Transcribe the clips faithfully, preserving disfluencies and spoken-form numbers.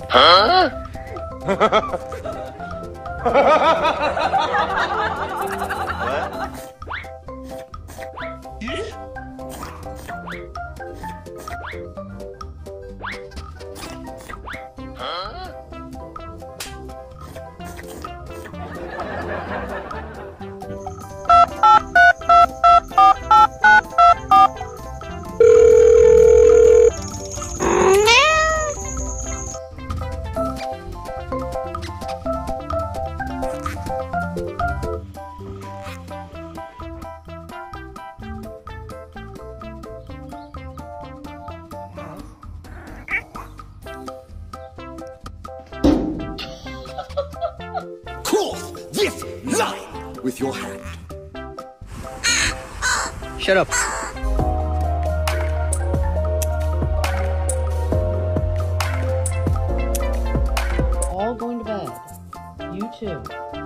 Huh? Cross this line with your hand. Shut up. All going to bed. You too.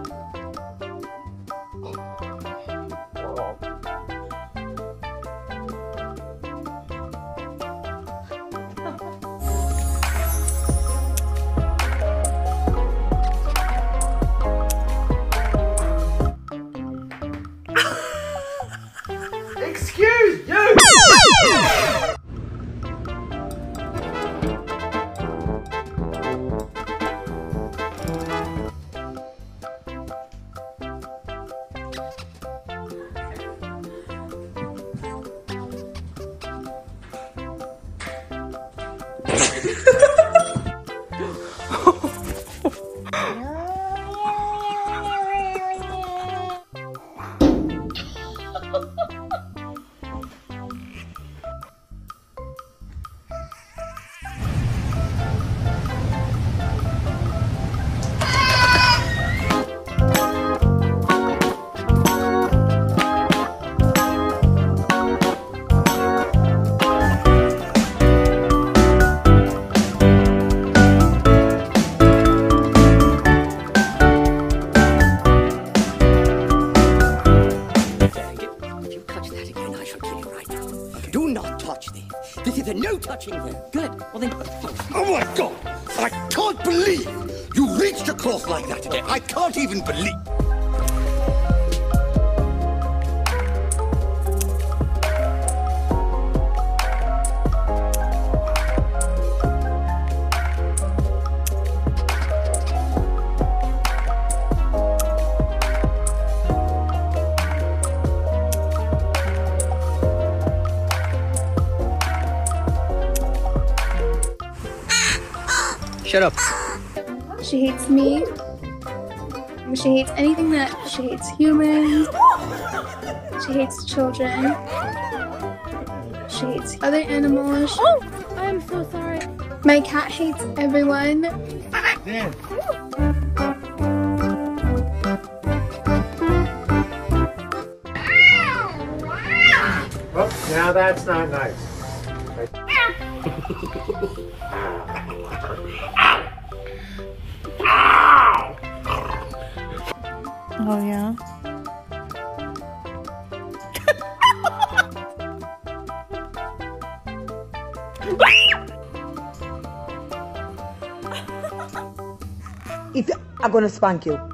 Excuse you! Do not touch this. This is a no touching thing. Good. Well then. Oh my God! I can't believe you reached across like that again. I can't even believe. Shut up. She hates me. She hates anything that she hates humans. She hates children. She hates other animals. Oh, I'm so sorry. My cat hates everyone. Dan. Oh, now that's not nice. Oh yeah. If I'm gonna spank you.